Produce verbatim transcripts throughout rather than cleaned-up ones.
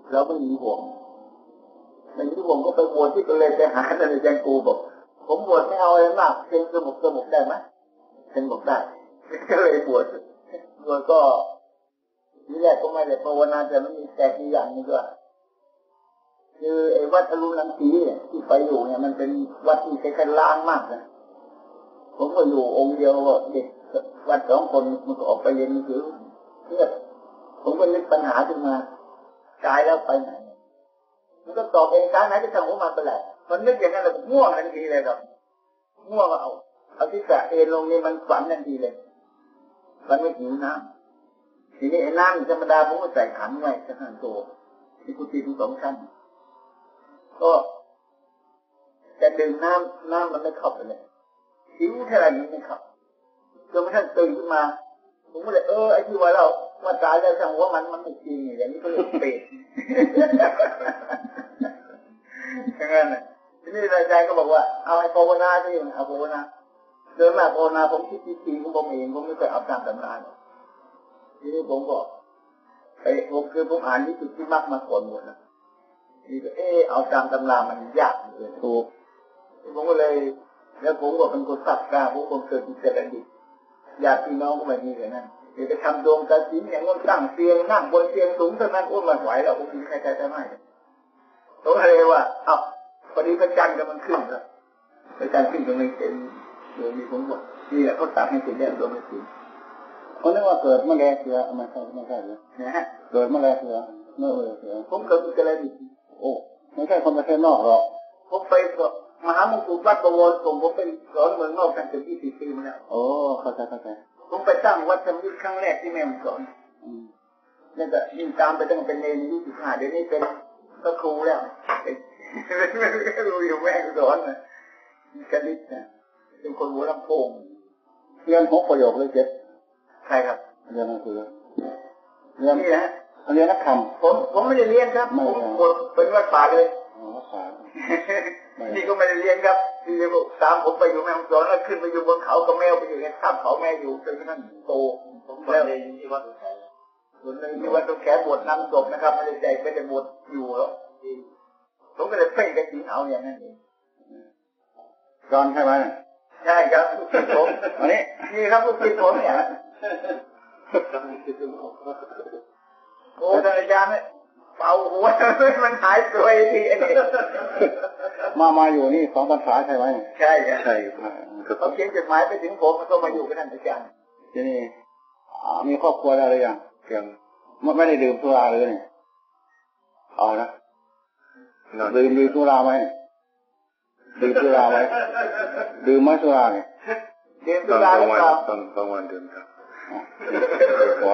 เราไม่มีห่วงในที่ผมก็ไปบวชที่ก็เลยไปหาท่านอาจารย์กูบอกผมบวชไม่เอาอะไรมากเพียงสงบสงบได้ไหมเพียงบอกได้ก็เลยบวชบวชก็ทีแรกก็ไม่ได้ภาวนาแต่มันมีแต่ทีอย่างนี้ก็คือไอ้วัดอรุณรังสีที่ไปอยู่เนี่ยมันเป็นวัดที่ใช้ล้างมากนะผมก็อยู่องค์เดียวเด็กวัดสองคนมันก็ออกไปเรียนหนังสือเพื่อผมก็นึกปัญหาขึ้นมาตายแล้วไปไหนมันก็ตอบเองตายไหนจะทำหัวมันไปแหละมันนึกอย่างนั้นเลยง่วงทันทีเลยครับง่วงก็เอาเอาที่สะเอ็นลงนี่มันฝันทันทีเลยมันไม่หิวน้ำทีนี้ไอ้น้ำธรรมดาผมก็ใส่ขันไว้สักห้าตัวที่กุฏิทั้งสองชั้นก็จะดื่มน้ำน้ำมันไม่เข้าไปเลยหิวเท่าไหร่มันไม่เข้าจนกระทั่งตื่นขึ้นมาผมก็เลยเออไอ้ที่ว่าเราว่าตายแล้วทางว่ามันมันไม่จริงอย่างนี้ก็เลยเปรตอย่างนั้นเลยทีนี้อาจารย์ก็บอกว่าเอาไอ้ภาวนาที่อยู่เอาภาวนาเดินมาภาวนาผมคิดทีๆของผมเองผมไม่เคยเอาตามตำราทีนี้ผมก็ไอ้ผมคือผมอ่านที่สุดที่มักมาก่อนหมดนะนี่ก็เออเอาตามตำรามันยากเลยถูกผมก็เลยแล้วผมก็เป็นคนสักกาผมคนเกิดที่เจริญดีญาติพี่น้องก็ไม่มีเลยนั่นเดี๋ยวไปทำดวงกระสินอย่างนั้นตั้งเตียงนั่งบนเตียงสูงเท่านั้นอ้วนมันไหวแล้วผมมีใครๆจะไม่ผมเลยว่าเอ้าพอดีพระจันทร์กำลังขึ้นแล้วพระจันทร์ขึ้นกำลังเต็มดวงมีผมบอกนี่แหละเขาตัดให้ติดแดงดวงไม่ติดเขาเรียกว่าเกิดมะแรงเสือไม่ใช่ไม่ใช่เลยนะฮะเกิดมะแรงเสือเมื่อเสือผมเกิดที่เจริญดีโอ้ไม่ใช่คนประเทศนอกหรอกผมไปมหามงกุฎวัดประวรส่งผมเป็นสอนเมืองนอกกันถึงยี่สิบปีมาแล้วโอ้เข้าใจเข้าใจผมไปตั้งวัดธรรมยุทธครั้งแรกที่แม่ผมสอนนี่ก็ยิ่งตามไปตั้งเป็นเนรยี่สิบห้าเดี๋ยวนี้เป็นก็ครูแล้วไม่รู้อยู่แม่สอนนะกนิษฐ์นะเป็นคนหัวลำโพงเรียนหกประโยคเลยเจ็ดใครครับเรียนหนังสือเรียนนี่นะเรียนนักธรรมผมผมไม่ได้เรียนครับผมเป็นวัดป่าเลยวัดป่านี่ก็ไม่ได้เรียนครับที่ตามผมไปอยู่แม่ฮ่องสอนแล้วขึ้นไปอยู่บนเขากับแมวไปอยู่ในถ้ำเขาแม่อยู่จนกระทั่งโตผมแล้วในที่วัดตุแขส่วนหนึ่งที่วัดตุแขบวชน้ำศพนะครับไม่ได้ใจไม่ได้บวชอยู่แล้วผมก็เลยเพ่งกันจริงเอาอย่างนั้นเองจอนใช่ไหมใช่ครับลูกศิษย์ผมอันนี้นี่ครับลูกศิษย์ผมเนี่ยโอ้ท่านอาจารย์เนี่ยเป่าหัวมันหายตัวไอ้ทีไอ้นี่มามาอยู่นี่สองพรรษาใช่ไหมใช่ใช่ครับเขาเขียนจดหมายไปถึงผมมันก็มาอยู่กับท่านอาจารย์ที่นี่มีครอบครัวแล้วหรือยังยังไม่ได้ดื่มสุราเลยเนี่ยเอานะดื่มดื่มสุราไหมดื่มสุราไหมดื่มไหมสุราเนี่ยดื่มสุราหรือเปล่าตอนกลางวันดื่มครับก่อน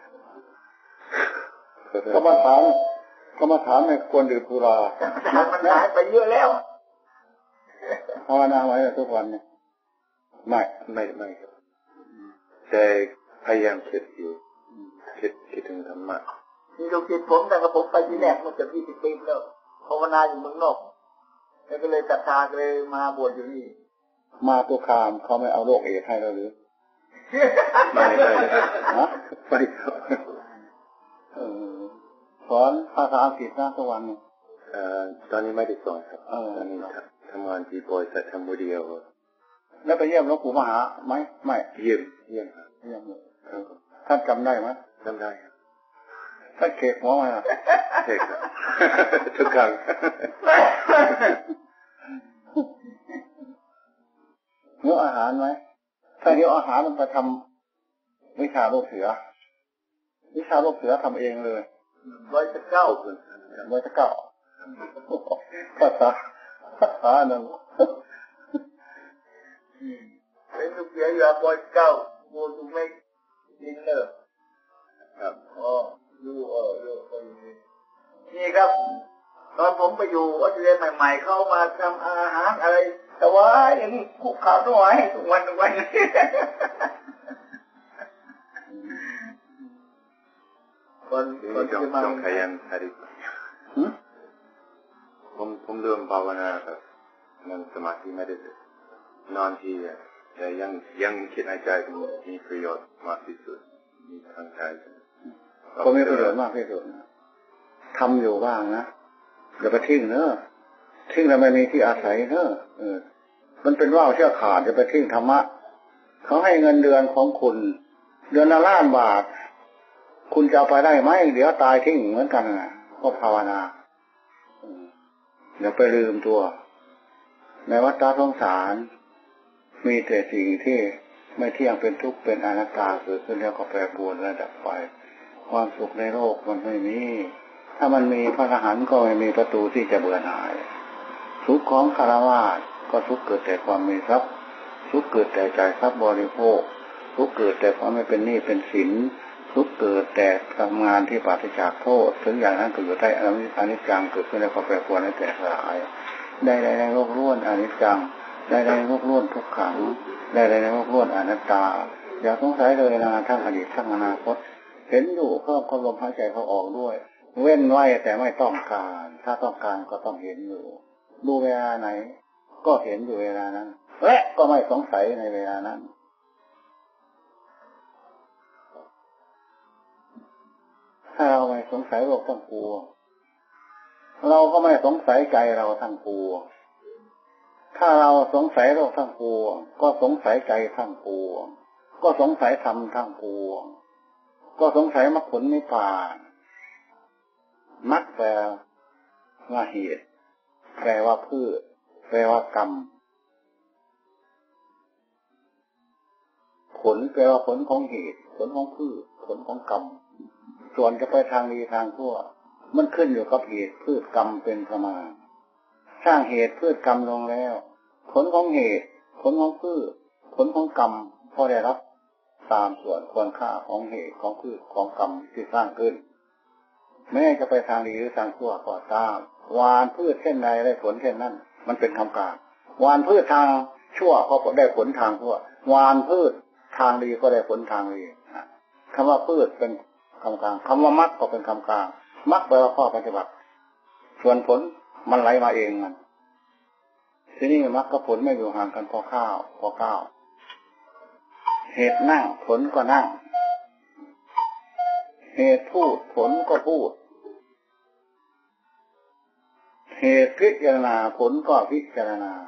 ก็มาถามก็มาถามให้ควรดื่มสุรามันหายไปเยอะแล้วภาวนาไว้ทุกวันเนี่ยไม่ไม่ไม่ครับแต่พยายามคิดอยู่คิดคิดถึงธรรมะนี่ลูกศิษย์ผมแต่กับผมไปที่แรกมันจะยี่สิบปีแล้วภาวนาอยู่เมืองนอกแล้วก็เลยศรัทธาเลยมาบวชอยู่นี่มาตัวคามเขาไม่เอาโรคเอดส์ให้เราหรือไม่ไม่ฮะไม่ครับเออสอนภาษาอังกฤษนะทุกวันเนี่ยเอ่อตอนนี้ไม่ได้สอนครับตอนนี้ทำงานที่บริษัททำวิดีโอแล้วไปเยี่ยมหลวงปู่มหาไหมไม่เยี่ยมเยี่ยมครับเยี่ยมท่านจำได้ไหมจำได้ครับท่านเขกหัวมาเขกทุกครั้งเนื้ออาหารไหมถ้าเนื้ออาหารมันไปทำวิชาโรคเสือวิชาโรคเสือทำเองเลยร้อยสิบเก้าร้อยสิบเก้าภาษาภาษาหนึ่งเป็นลูกเสืออยู่ร้อยสิบเก้าโมดูไม่ดินเนอร์ครับอ๋อดูเออดูนี่ครับตอนผมไปอยู่ออสเตรเลียใหม่ๆเข้ามาทำอาหารอะไรแต่ว่าอย่างนี้คุกข่าวตัวให้ทุกวันทุกวันคนคนจะมาต้องขยันหาดิผมผมเริ่มภาวนาครับนั่งสมาธิไม่ได้นอนที่แต่ยังยังคิดในใจมีประโยชน์มากที่สุดมีทางใจก็มีประโยชน์มากที่สุดทำอยู่บ้างนะอย่าไปทิ้งเนอะทิ้งแล้วไม่มีที่อาศัยเนอะเออมันเป็นว่าวเชือกขาดอย่าไปทิ้งธรรมะเขาให้เงินเดือนของคุณเดือนละล้านบาทคุณจะเอาไปได้ไหมเดี๋ยวตายทิ้งเหมือนกันนะก็ภาวนาอย่าไปลืมตัวในวัฏสงสารมีแต่สิ่งที่ไม่เที่ยงเป็นทุกข์เป็นอนัตตาเกิดขึ้นแล้วก็แปรปรวนระดับไปความสุขในโลกมันไม่มีถ้ามันมีพระอรหันต์ก็ไม่มีประตูที่จะเบื่อหน่ายสุขของฆราวาสก็ทุกข์เกิดแต่ความมีทรัพย์ทุกข์เกิดแต่ใจทรัพย์บริโภคทุกข์เกิดแต่ความไม่เป็นหนี้เป็นสินทุกข์เกิดแต่ทำงานที่ปราศจากโทษถึงอย่างนั้นก็อยู่ใต้อนิจจังเกิดขึ้นแล้วก็แปรปรวนและแตกสลายได้ในในโลกล้วนอนิจจังได้ในโลกล้วนทุกขังได้ในโลกล้วนอนัตตาอย่าสงสัยเลยนะทั้งอดีตทั้งอนาคตเห็นอยู่เพิ่มความลมหายใจเขาออกด้วยเว้นไว้แต่ไม่ต้องการถ้าต้องการก็ต้องเห็นอยู่ดูเวลาไหนก็เห็นอยู่เวลานั้นและก็ไม่สงสัยในเวลานั้นถ้าเราไม่สงสัยโลกทั้งปวงเราก็ไม่สงสัยใจเราทั้งปวงถ้าเราสงสัยโลกทั้งปวงก็สงสัยใจทั้งปวงก็สงสัยธรรมทั้งปวงก็สงสัยมรรคผลนิพพานมรรคแปลว่าเหตุแปลว่าพืชแปลว่ากรรมผลแปลว่าผลของเหตุผลของพืชผลของกรรมส่วนจะไปทางดีทางชั่วมันขึ้นอยู่กับเหตุพืชกรรมเป็นประมาณสร้างเหตุพืชกรรมลงแล้วผลของเหตุผลของพืชผลของกรรมพอได้รับตามส่วนควรค่าของเหตุของพืชของกรรมที่สร้างขึ้นแม้จะไปทางดีหรือทางชั่วก็ตามหว่านพืชเช่นใดได้ผลเช่นนั้นมันเป็นคำกลางหว่านพืชทางชั่วก็ได้ผลทางชั่วหว่านพืชทางดีก็ได้ผลทางดีคำว่าพืชเป็นคำกลางคำว่ามรรคก็เป็นคำกลางมรรคแปลว่าข้อปฏิบัติส่วนผลมันไหลมาเองมันทีนี้มรรคกับผลไม่อยู่ห่างกันพอข้าวพอข้าวเหตุนั่งผลก็นั่งเหตุพูดผลก็พูดเหตุพิจารณาผลก็พิจารณา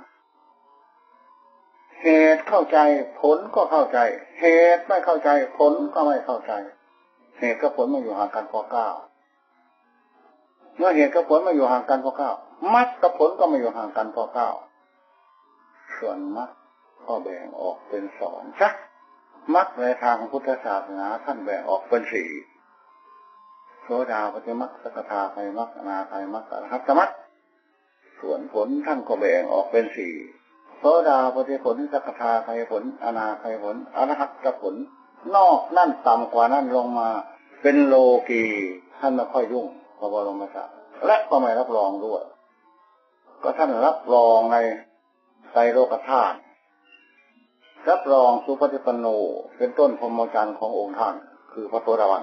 เหตุเข้าใจผลก็เข้าใจเหตุไม่เข้าใจผลก็ไม่เข้าใจเหตุกับผลไม่อยู่ห่างกันพอเก้าเมื่อเหตุกับผลไม่อยู่ห่างกันพอเก้ามรรคกับผลก็ไม่อยู่ห่างกันพอเก้าส่วนมรรคก็แบ่งออกเป็นสองชักมรรคในทางพุทธศาสนาท่านแบ่งออกเป็นสี่โสดาปัตติมรรคสักทาไคมรรคอนาไคมรรคอรหัตตมรรคส่วนผลท่านก็แบ่งออกเป็นสี่โสดาปัตติผลสักทาไคผลอนาไคผลอรหัตตผลนอกนั่นต่ำกว่านั้นลงมาเป็นโลกีท่านไม่ค่อยยุ่งพระบรมศาสดาและก็ไม่รับรองด้วยก็ท่านรับรองในไตรโลกธาตุรับรองสุปฏิปันโนเป็นต้นพรหมจรรย์ขององค์ท่านคือพระโสดาบัน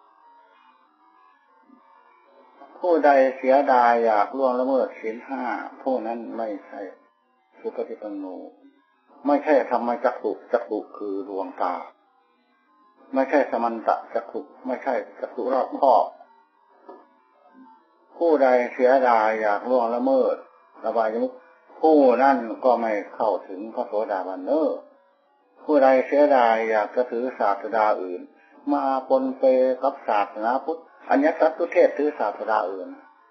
ผู้ใดเสียดายอยากล่วงละเมิดศีลห้าผู้นั้นไม่ใช่สุปฏิปันโนไม่ใช่ธรรมจักขุจักขุคือดวงตาไม่ใช่สมันตะจักขุไม่ใช่จักขุรอบคอบผู้ใดเสียดายอยากล่วงละเมิดระบายมุขผู้นั้นก็ไม่เข้าถึงพระโสดาบันเนอผู้ใดเสียดายอยากจะถือศาสดาอื่นมาปนเปกับศาสนาพุทธอัญญสัตตุเทศถือศาสดาอื่น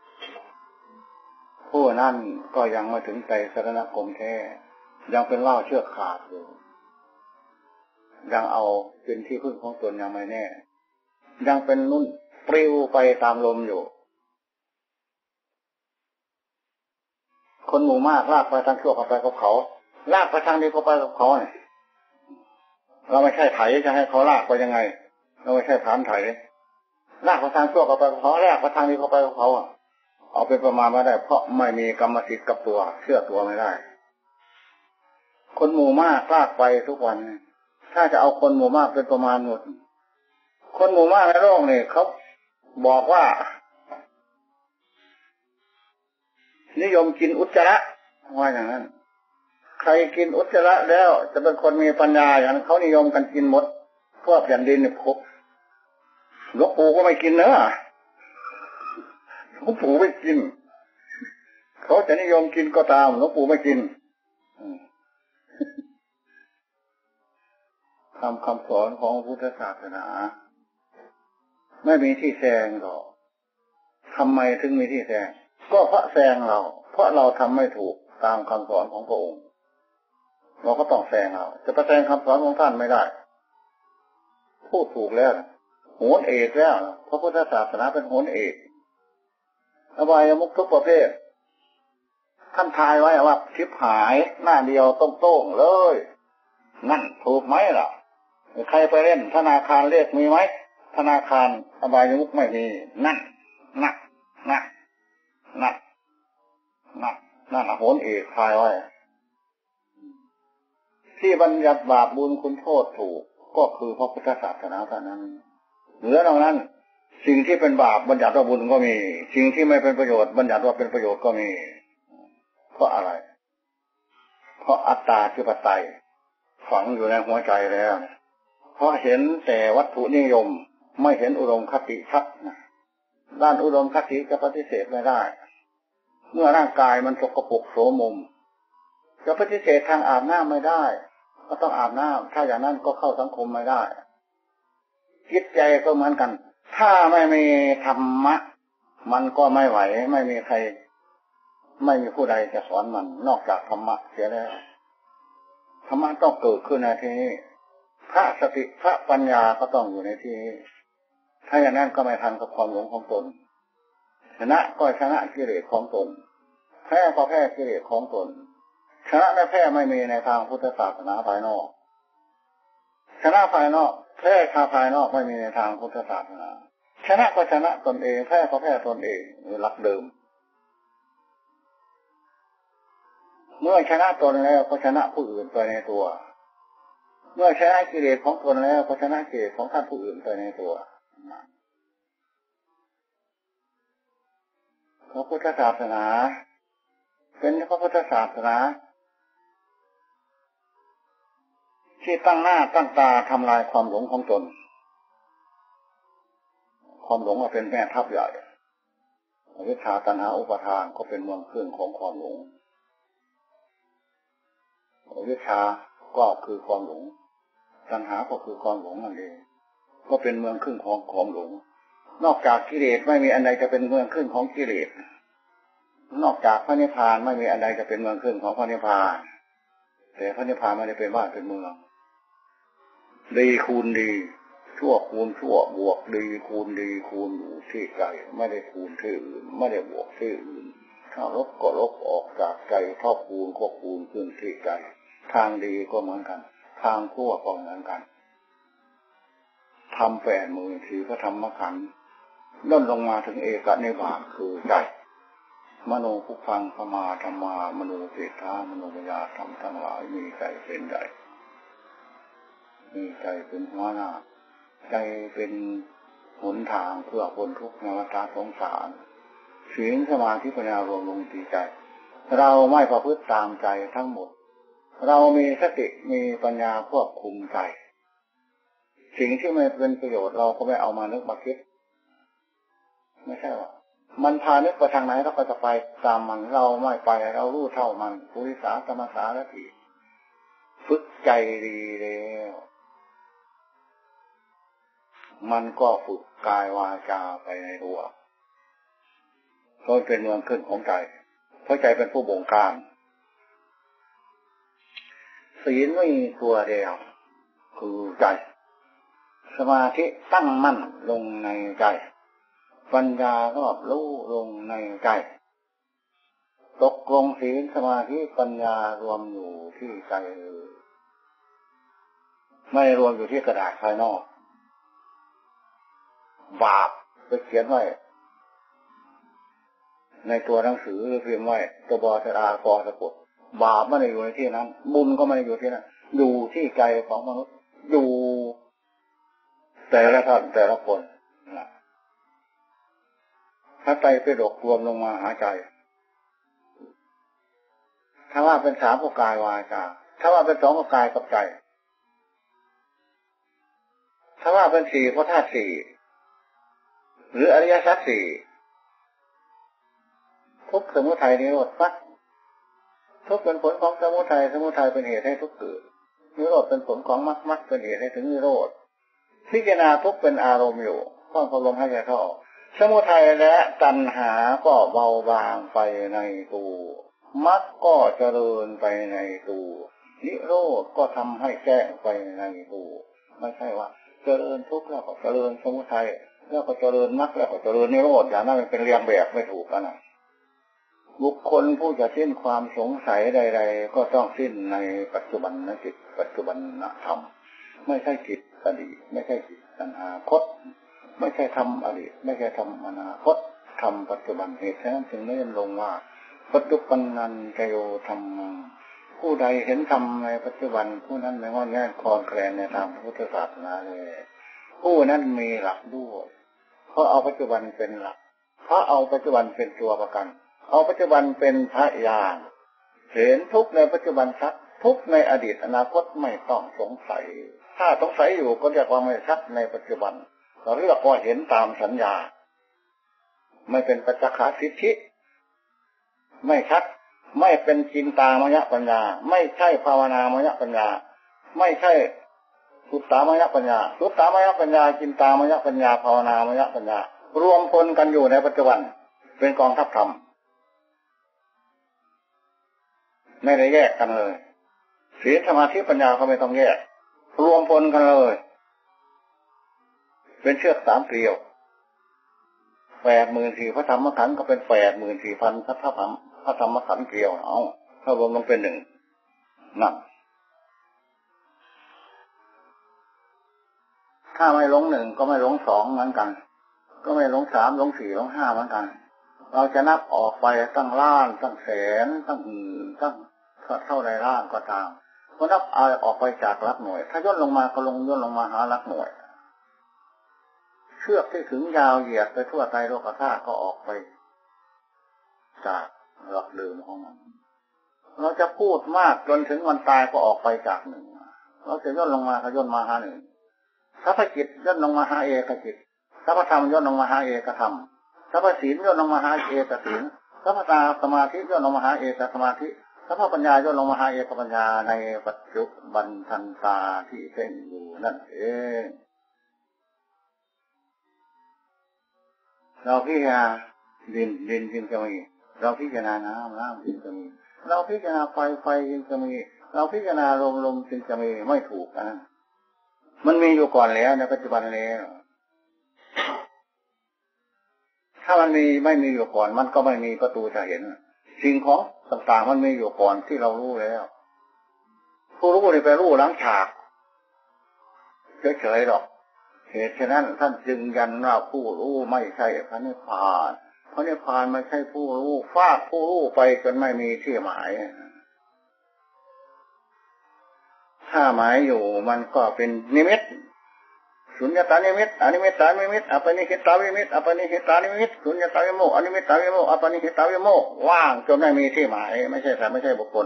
ผู้นั้นก็ยังไม่ถึงใจสรณคมแท้ยังเป็นว่าวเชือกขาดอยู่ยังเอาเป็นที่พึ่งของตนยังไม่แน่ยังเป็นนุ่นปลิวไปตามลมอยู่คนหมู่มากลากไปทางชั่วเข้าไปกับเขาลากไปทางดีเข้าไปกับเขาเนี่ยเราไม่ใช่ไถจะให้เขาลากไปยังไงเราไม่ใช่ฐานไถลากไปทางชั่วเข้าไปกับเขาลากไปทางดีเข้าไปกับเขาอ่ะเอาเป็นประมาณไม่ได้เพราะไม่มีกรรมสิทธิ์กับตัวเชื่อตัวไม่ได้คนหมู่มากลากไปทุกวันถ้าจะเอาคนหมู่มากเป็นประมาณหมดคนหมู่มากในโลกนี่เขาบอกว่านิยมกินอุจจาระว่าอย่างนั้นใครกินอุจจาระแล้วจะเป็นคนมีปัญญาอย่างนั้นเขานิยมกันกินหมดพวกแผ่นดินเนี่ยครบหลวงปู่ก็ไม่กินเนอะหลวงปู่ไม่กินเขาจะนิยมกินก็ตามหลวงปู่ไม่กินคำคำสอนของพุทธศาสนาไม่มีที่แซงหรอกทำไมถึงมีที่แซงก็เพราะแซงเราเพราะเราทำไม่ถูกตามคำสอนของพระองค์เราก็ต้องแซงเราจะไปแซงคำสอนของท่านไม่ได้พูดถูกแล้วโหนเอกแล้วพระพุทธศาสนาเป็นโหนเอกอบายมุขทุกประเภทท่านทายไว้ว่าชิบหายหน้าเดียวต้องโต้งเลยนั่นถูกไหมล่ะใครไปเล่นธนาคารเลขมีไหมธนาคารอบายมุขไม่มีนั่นนั่นนั่นนั่นนั่นนั่นโหนเอกทายไว้ที่บัญญัติบาปบุญคุณโทษถูกก็คือพระพุทธศาสนาเท่านั้นเหลือตรงนั้นสิ่งที่เป็นบาปบัญญัติว่าบุญก็มีสิ่งที่ไม่เป็นประโยชน์บัญญัติว่าเป็นประโยชน์ก็มีเพราะอะไรเพราะอัตตาธิปไตยฝังอยู่ในหัวใจแล้วเพราะเห็นแต่วัตถุนิยมไม่เห็นอุดมคติชัดนะด้านอุดมคติจะปฏิเสธไม่ได้เมื่อร่างกายมันสกปรกโสมมจะปฏิเสธทางอาบน้ำไม่ได้ก็ต้องอาบน้ำถ้าอย่างนั้นก็เข้าสังคมไม่ได้จิตใจก็เหมือนกันถ้าไม่มีธรรมะมันก็ไม่ไหวไม่มีใครไม่มีผู้ใดจะสอนมันนอกจากธรรมะเสียแล้วธรรมะต้องเกิดขึ้นในที่นี้พระสติพระปัญญาก็ต้องอยู่ในที่นี้ถ้าอย่างนั้นก็ไม่ทันกับความหลงของตนชนะก็ชนะกิเลสของตนแพ้ก็แพ้กิเลสของตนชนะและแพ้ไม่มีในทางพุทธศาสนาภายนอกชนะภายนอกแพ้ชาภายนอกไม่มีในทางพุทธศาสนาชนะก็ชนะตนเองแพ้ก็แพ้ตนเองหลักเดิมเมื่อชนะตนแล้วก็ชนะผู้อื่นไปในตัวเมื่อชนะกิเลสของตนแล้วก็ชนะกิเลสของท่านผู้อื่นไปในตัวพระพุทธศาสนาเป็นพระพุทธศาสนาที่ตั้งหน้าตั้งตาทำลายความหลงของตนความหลงเป็นแม่ทัพใหญ่อวิชชาตัณหาอุปาทานก็เป็นเมืองขึ้นของความหลงอวิชชาก็คือความหลงตัณหาก็คือความหลงนั่นเองก็เป็นเมืองขึ้นของความหลงนอกจากกิเลสไม่มีอันใดจะเป็นเมืองขึ้นของกิเลสนอกจากพระนิพพานไม่มีอันใดจะเป็นเมืองขึ้นของพระนิพพานแต่พระนิพพานไม่ได้เป็นบ้านเป็นเมืองดีคูณดีชั่วคูณชั่วบวกดีคูณดีคูณอยู่ที่ใจไม่ได้คูณที่อื่นไม่ได้บวกที่อื่นถ้าลบก็ลบออกจากใจเท่าคูณก็คูณขึ้นที่ใจทางดีก็เหมือนกันทางชั่วก็เหมือนกันทำแปดหมื่นทีพระธรรมขันธ์ย่นลงมาถึงเอกนิบาตคือใจมโนภุพังพมาธรรมามโนเศรษฐามโนวิญญาณธรรมทั้งหลายมีใจเป็นใหญ่มีใจเป็นหัวหน้าใจเป็นหนทางเพื่อพ้นทุกข์ในวัฏสงสารศีลสมาธิปัญญารวมลงที่ใจเราไม่ประพฤติตามใจทั้งหมดเรามีสติมีปัญญาควบคุมใจสิ่งที่ไม่เป็นประโยชน์เราก็ไม่เอามานึกมาคิดไม่ใช่ว่ามันพานึกไปทางไหนเราก็จะไปตามมันเราไม่ไปเรารู้เท่ามันปุริสาสมสารถิฝึกใจดีแล้วมันก็ฝึกกายวาจาไปในตัวเพราะเป็นเมืองขึ้นของใจเพราะใจเป็นผู้บงการศีลไม่มีตัวเดียวคือใจสมาธิตั้งมั่นลงในใจปัญญารอบรู้ลงในใจตกลงศีลสมาธิปัญญารวมอยู่ที่ใจไม่รวมอยู่ที่กระดาษภายนอกบาปไปเขียนไว้ในตัวหนังสือพิมพ์ไว้ตัวบอสรากอสะกดบาปไม่ได้อยู่ในที่นั้นบุญก็ไม่ได้อยู่ที่นั้นอยู่ที่ใจของมนุษย์อยู่แต่ละท่านแต่ละคนนะถ้าใจไปดกรวมลงมาหาใจถ้าว่าเป็นสามก็กายวาจาถ้าว่าเป็นสองก็กายกับใจถ้าว่าเป็นสี่ก็ธาตุสี่หรืออริยสัจสี่สมุทัยนิโรธปั๊บทุกข์เป็นผลของสมุทัยสมุทัยเป็นเหตุให้ทุกข์เกิดนิโรธเป็นผลของมรรคมรรคเป็นเหตุให้ถึงนิโรธพิจารณาทุกข์เป็นอารมณ์อยู่ต้องพลมให้ใจเข้าสมุทัยและตัณหาก็เบาบางไปในตัวมรรคก็เจริญไปในตัวนิโรธก็ทำให้แจ้งไปในตัวไม่ใช่ว่าเจริญทุกข์แล้วก็เจริญสมุทัยแล้วก็เจริญมรรคแล้วก็เจริญนิโรธอย่างนั้นมันเป็นเรียงแบบไม่ถูกกันนะบุคคลผู้จะสิ้นความสงสัยใดๆก็ต้องสิ้นในปัจจุบันนจิตปัจจุบันธรรมไม่ใช่จิตอดีตไม่ใช่จิตอนาคตไม่ใช่ทำอดีตไม่ใช่ทำอนาคตทำปัจจุบันเหตุฉะนั้นจึงได้ลงว่าปัจจุบันนันจโยธรรมผู้ใดเห็นธรรมในปัจจุบันผู้นั้นไม่งอนแง่คลอนแคลนในทางพุทธศาสนาเลยผู้นั้นมีหลักด้วยเพราะเอาปัจจุบันเป็นหลักเพราะเอาปัจจุบันเป็นตัวประกันเอาปัจจุบันเป็นพยานเห็นทุกในปัจจุบันชัดทุกในอดีตอนาคตไม่ต้องสงสัยถ้าสงสัยอยู่ก็เรียกว่าไม่ชัดในปัจจุบันเราเรียกว่าเห็นตามสัญญาไม่เป็นปัจจคสิทธิไม่ชัดไม่เป็นจินตามยปัญญาไม่ใช่ภาวนามยปัญญาไม่ใช่สุตตามยปัญญาสุตตามยปัญญาจินตามยปัญญาภาวนามยปัญญารวมพลกันอยู่ในปัจจุบันเป็นกองทัพธรรมไม่ได้แยกกันเลยศีลสมาธิปัญญาก็ไม่ต้องแยกรวมพลกันเลยเป็นเชือกสามเกลียวแปดหมื่นสี่พระธรรมขันธ์ก็เป็นแปดหมื่นสี่พันพระธรรมพระธรรมขันธ์เกลียวเอาถ้ารวมลงเป็นหนึ่งนั่นถ้าไม่ลงหนึ่งก็ไม่ลงสองเหมือนกันก็ไม่ลงสามลงสี่ลงห้าเหมือนกันเราจะนับออกไปตั้งล้านตั้งแสนตั้งหมื่นตั้งเท่าไรล้านก็ตามก็นับเอาออกไปจากหลักหน่วยถ้าย่นลงมาก็ลงย่นลงมาหาหลักหน่วยเชือกที่ถึงยาวเหยียดไปทั่วไตรโลกธาตุก็ออกไปจากหลักเดิมของมันเราจะพูดมากจนถึงวันตายก็ออกไปจากหนึ่งเราจะย่นลงมาก็ย่นมาหาหนึ่งสัพพจิตย่นลงมาหาเอกจิตสัพพธรรมย่นลงมาหาเอกธรรมสัพพศีลย่นลงมาหาเอกศีลสัพพตาสมาธิย่นลงมาหาเอกสมาธิสัพพปัญญาย่นลงมาหาเอกปัญญาในปัจจุบันทันตาที่เป็นอยู่นั่นเองเราพิจารณาดินดินจึงจะมีเราพิจารณาน้ำน้ำจึงจะมีเราพิจารณาไฟไฟจึงจะมีเราพิจารณาลมลมจึงจะมีไม่ถูกนะมันมีอยู่ก่อนแล้วในปัจจุบันนี้ถ้ามันมีไม่มีอยู่ก่อนมันก็ไม่มีประตูจะเห็นสิ่งของต่างๆมันมีอยู่ก่อนที่เรารู้แล้วผู้รู้นี่ไปรู้หลังฉากเฉยๆหรอกเหตุฉะนั้นท่านจึงยันว่าผู้รู้ไม่ใช่พระนิพพานพระนิพพานไม่ใช่ผู้รู้ฟาดผู้รู้ไปจนไม่มีที่หมายถ้าหมายอยู่มันก็เป็นนิมิตสุญญตานิมิตอนิมิตตานิมิตอปนิหิตาวิมิตอปนิหิตานิมิตสุญญตาวิโมกอนิมิตตาวิโมกอปนิหิตาวิโมกว่างจนไม่มีที่หมายไม่ใช่แต่ไม่ใช่บุคคล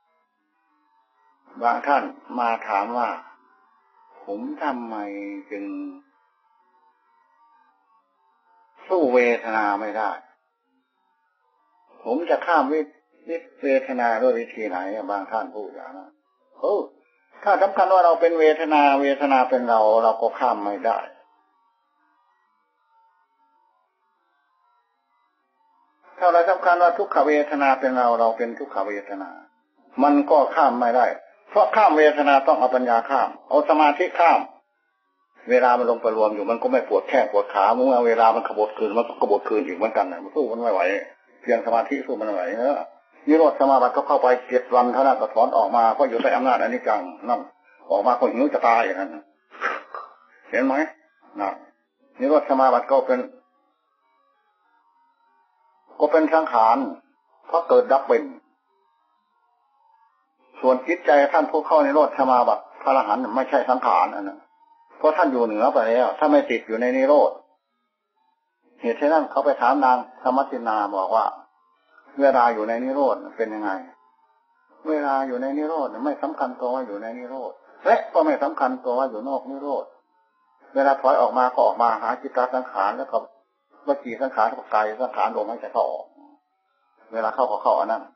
บางท่านมาถามว่าผมทำไมจึงสู้เวทนาไม่ได้ผมจะข้ามวิเวทนาด้วยวิธีไหนบางท่านพูดอย่างนั้นโอ้ถ้าสำคัญว่าเราเป็นเวทนาเวทนาเป็นเราเราก็ข้ามไม่ได้ถ้าเราสำคัญว่าทุกขเวทนาเป็นเราเราเป็นทุกขเวทนามันก็ข้ามไม่ได้เพราะข้ามเวทนาต้องเอาปัญญาข้ามเอาสมาธิข้ามเวลามันลงไปรวมอยู่มันก็ไม่ปวดแข้งปวดขาเมื่อเวลามันขบถคืนมันก็ขบถคืนอีกเหมือนกันนะมันสู้มันไม่ไหวเพียงสมาธิสู้มันไม่ไหวเนอะนิโรธสมาบัติก็เข้าไปเจ็ดวันเท่านั้นก็ถอนออกมาก็อยู่ใต้อำนาจอนิจจังนั่นออกมาก็หิวจะตายอย่างนั้นเห็นไหมนั่นนิโรธสมาบัติก็เป็นก็เป็นสังขารเพราะเกิดดับเป็นส่วนจิตใจท่านผู้เข้านิโรธสมาบัติพระอรหันต์ไม่ใช่สังขารอันนั้นเพราะท่านอยู่เหนือไปแล้วถ้าไม่ติดอยู่ในนิโรธเหตุฉะนั้นเขาไปถามนางธรรมตินาบอกว่าเวลาอยู่ในนิโรธเป็นยังไงเวลาอยู่ในนิโรธไม่สำคัญตัวว่าอยู่ในนิโรธและก็ไม่สำคัญตัวว่าอยู่นอกนิโรธเวลาถอยออกมาก็ออกมาหาจิตตสังขารแล้วก็วจีสังขารกับกายสังขารลมให้ใจเขาออกเวลาเข้าก็เข้าอันนั้น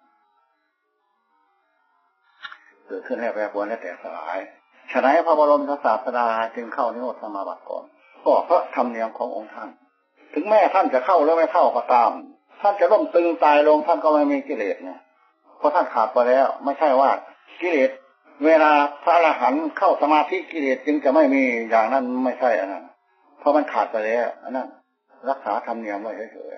เกิดขึ้นแล้วแปรปรวนและแตกสลายฉะนั้นพระบรมศาสดาจึงเข้านิโรธสมาบัติก่อนก็เพราะธรรมเนียมขององค์ท่านถึงแม้ท่านจะเข้าหรือไม่เข้าก็ตามท่านจะล้มตึงตายลงท่านก็ไม่มีกิเลสเนี่ยเพราะท่านขาดไปแล้วไม่ใช่ว่ากิเลสเวลาพระอรหันต์เข้าสมาธิกิเลสจึงจะไม่มีอย่างนั้นไม่ใช่อันนั้นเพราะมันขาดไปแล้วอันนั้นรักษาธรรมเนียมไว้เฉย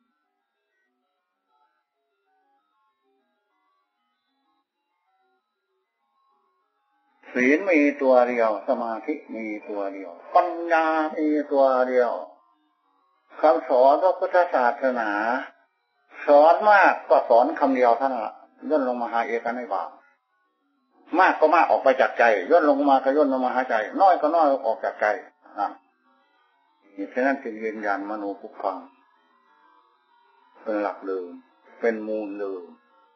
ๆศีลมีตัวเดียวสมาธิมีตัวเดียวปัญญามีตัวเดียวคำสอนพระพุทธศาสนาสอนมากก็สอนคำเดียวท่านละย่นลงมาหาเอกนิบาตมากก็มากออกไปจากใจย่นลงมาก็ย่นลงมาหาใจน้อยก็น้อยออกจากใจนะนี่ฉะนั้นจึงยืนยันมโนภุพังเป็นหลักเดิมเป็นมูลเดิม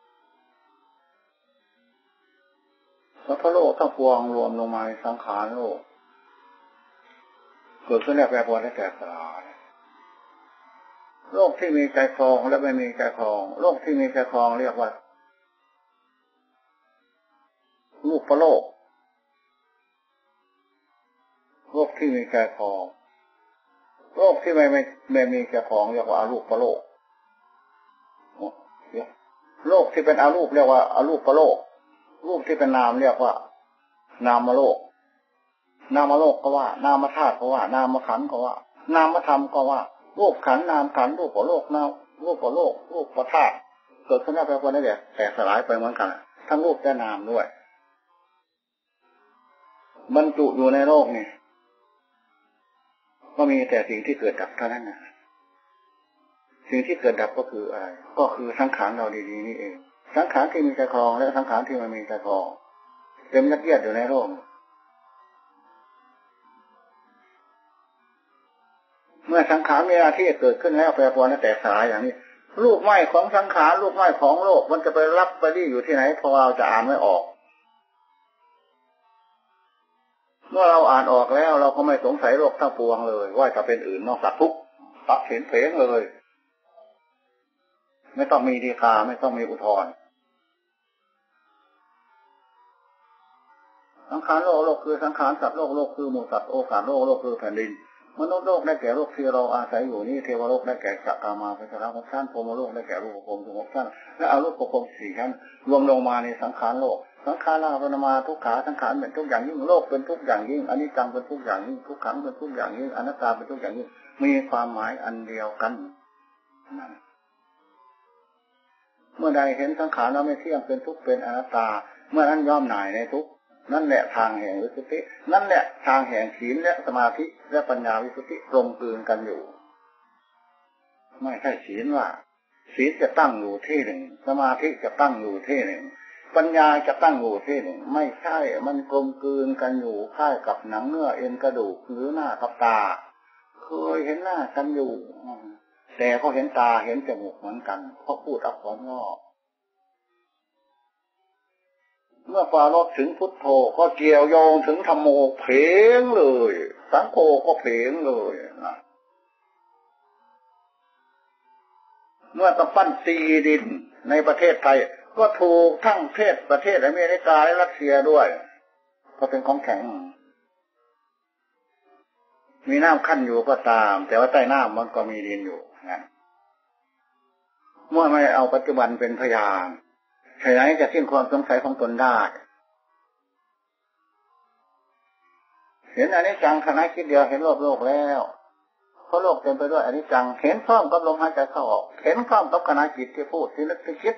แล้วพระโลกทั้งปวงรวมลงมาในสังขารโลกเกิดขึ้นแล้วแปรปรวนและแตกสลายโลกที่มีใจครองและไม่มีใจครองโลกที่มีใจครองเรียกว่ารูปโลกโลกที่มีใจครองโลกที่ไม่ไม่ไม่มีใจครองเรียกว่าอรูปโลกโลกที่เป็นอรูปเรียกว่าอรูปโลกรูปที่เป็นนามเรียกว่านามโลกนามโลกก็ว่านามธาตุก็ว่านามขันธ์ก็ว่านามธรรมก็ว่ารูปขันธ์นามขันธ์รูปโลกนามรูปโลกรูปธาตุเกิดขึ้นแล้วแปรปรวนได้แตกสลายไปเหมือนกันทั้งรูปและนามด้วยบรรจุอยู่ในโลกนี่ก็มีแต่สิ่งที่เกิดดับเท่านั้นนะสิ่งที่เกิดดับก็คืออะไรก็คือสังขารเราดีๆนี่เองสังขารที่มีใจครองและสังขารที่ไม่มีใจครองเต็มยัดเยียดอยู่ในโลกเมื่อสังขารมีหน้าที่เกิดขึ้นแล้วแปรปรวนและแตกสลายอย่างนี้ลูกไม้ของสังขารลูกไม้ของโลกมันจะไปรับไปที่อยู่ที่ไหนเพราะเราจะอ่านไม่ออกเมื่อเราอ่านออกแล้วเราก็ไม่สงสัยโลกทั้งปวงเลยว่าจะเป็นอื่นนอกจากทุกข์ตัดเห็นเพลงเลยไม่ต้องมีฎีกาไม่ต้องมีอุทธรณ์สังขารโลกโลกคือสังขารสัตว์โลกโลกคือหมู่สัตว์โอกาสโลกโลกคือแผ่นดินมนุษย์โลกได้แก่โลกที่เราอาศัยอยู่นี่เทวโลกได้แก่จักรามาเป็นสารพัดชั้นพรหมโลกได้แก่รูปภพถึงหกชั้นและอรูปภพสี่ชั้นรวมลงมาในสังขารโลกสังขารเราเป็นมาทุกขาสังขารเป็นทุกอย่างยิ่งโลกเป็นทุกอย่างยิ่งอนิจจังเป็นทุกอย่างยิ่งทุกขังเป็นทุกอย่างยิ่งอนัตตาเป็นทุกอย่างยิ่งมีความหมายอันเดียวกันเมื่อใดเห็นสังขารเราไม่เที่ยงเป็นทุกข์เป็นอนัตตาเมื่อนั้นย่อมหน่ายในทุกข์นั่นแหละทางแห่งวิสุทธินั่นแหละทางแห่งศีลและสมาธิและปัญญาวิสุทธิกลมกลืนกันอยู่ไม่ใช่ศีลว่าศีลจะตั้งอยู่ที่หนึ่งสมาธิจะตั้งอยู่ที่หนึ่งปัญญาจะตั้งอยู่ที่หนึ่งไม่ใช่มันกลมกลืนกันอยู่คล้ายกับหนังเนื้อเอ็นกระดูกหรือหน้ากับตาเคยเห็นหน้ากันอยู่แต่เขาเห็นตาเห็นจมูกเหมือนกันเขาพูดอักษรย่อเมื่อปรารภถึงพุทโธก็เกี่ยวโยงถึงธัมโมเพลงเลยสังโฆก็เพลงเลยนะเมื่อต้องปั้นตีดินในประเทศไทยก็ถูกทั้งประเทศประเทศอเมริกาและรัสเซียด้วยก็เป็นของแข็งมีน้ำขั้นอยู่ก็ตามแต่ว่าใต้น้ำมันก็มีดินอยู่งั้นเมื่อไม่เอาปัจจุบันเป็นพยานใช่ไหมจะสิ้นความสงสัยของตนได้เห็นอนิจจังขณะคิดเดียวเห็นโลกโลกแล้วเพราะโลกเต็มไปด้วยอนิจจังเห็นพร้อมกับลมหายใจเข้าออกเห็นพร้อมกับขณะจิตที่พูดที่นึกที่คิด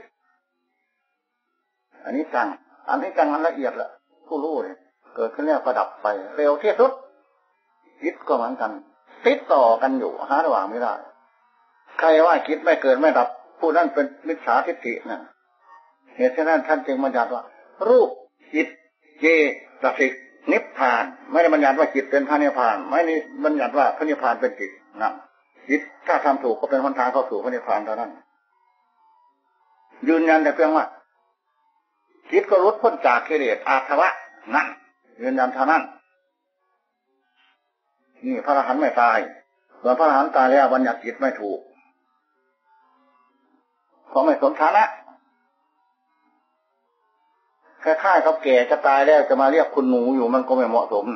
อนิจจังอนิจจังมันละเอียดละผู้รู้เนี่ยเกิดขึ้นแล้วก็ดับไปเร็วที่สุดคิดก็เหมือนกันติดต่อกันอยู่หาระหว่างไม่ได้ใครว่าคิดไม่เกิดไม่ดับผู้นั้นเป็นมิจฉาทิฏฐินะเหตุฉะนั้นท่านจึงบัญญัติว่ารูปจิตเจตสิกนิพพานไม่ได้บัญญัติว่าจิตเป็นพระนิพพานไม่ได้บัญญัติว่าพระนิพพานเป็นจิตนะจิตถ้าทำถูกก็เป็นหนทางเข้าสู่พระนิพพานเท่านั้นยืนยันแต่เพียงว่าจิตก็รุดพ้นจากกิเลสอาสวะนั่นยืนยันเท่านั้นนี่พระอรหันต์ไม่ตายส่วนพระอรหันต์ตายแล้วบัญญัติจิตไม่ถูกเพเขาไม่สนฐานะคล้ายๆเขาแก่จะตายแล้วจะมาเรียกคุณหนูอยู่มันก็ไม่เหมาะสม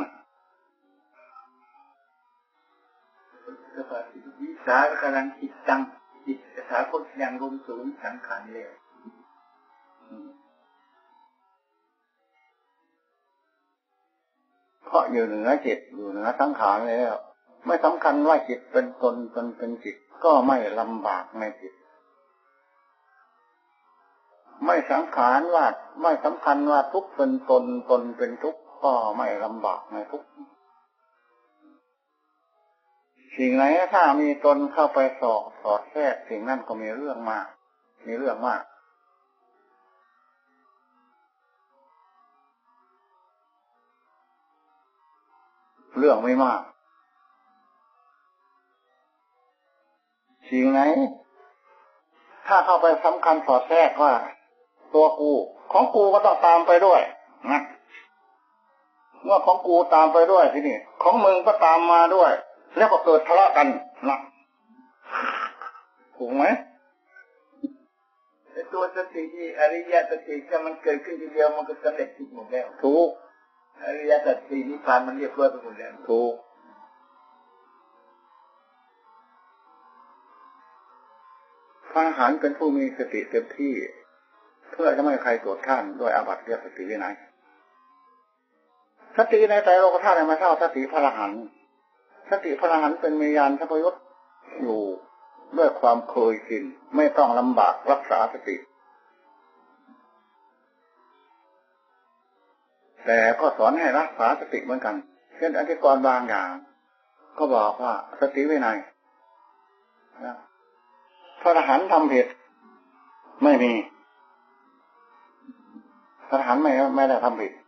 วิสากำลังจิตตังจิตสาคนยังรวมสูงสังขารเลยเพราะอยู่เหนือจิตอยู่เหนือสังขารแล้วไม่สำคัญว่าจิตเป็นตนตนเป็นจิตก็ไม่ลำบากในจิตไม่สังขารว่าไม่สำคัญว่าทุกข์เป็นตนตนเป็นทุกข์ก็ไม่ลำบากในทุกข์สิ่งไหนถ้ามีตนเข้าไปสอดสอดแทรกสิ่งนั้นก็มีเรื่องมากมีเรื่องมากเรื่องไม่มากสิ่งไหนถ้าเข้าไปสำคัญสอดแทรกว่าตัวกูของกูก็ต้องตามไปด้วยนะเมื่อของกูตามไปด้วยทีนี้ของมึงก็ตามมาด้วยแล้วก็เกิดทะเลาะกันนะถูกไหมตัวสติที่อริยสติถ้ามันเกิดขึ้นทีเดียวมันก็สำเร็จทุกหมดแล้วถูกอริยสัจสี่นิพพานมันเรียบร้อยไปหมดแล้วถูกพระอรหันต์เป็นผู้มีสติเต็มที่เพื่อจะไม่ให้ใครโกรธข้านด้วยอาบัติเรียกสติวินัยสติในใจโลกธาตุไม่เท่าสติพระอรหันต์สติพระอรหันต์เป็นมีญาณทัพยศอยู่ด้วยความเคยชินไม่ต้องลำบากรักษาสติแต่ก็สอนให้รักษาสติเหมือนกันเช่นอธิกรณ์บางอย่างก็บอกว่าสติวินัยนะพระอรหันต์ทำผิดไม่มีพระอรหันต์ไม่ไม่ได้ทำผิด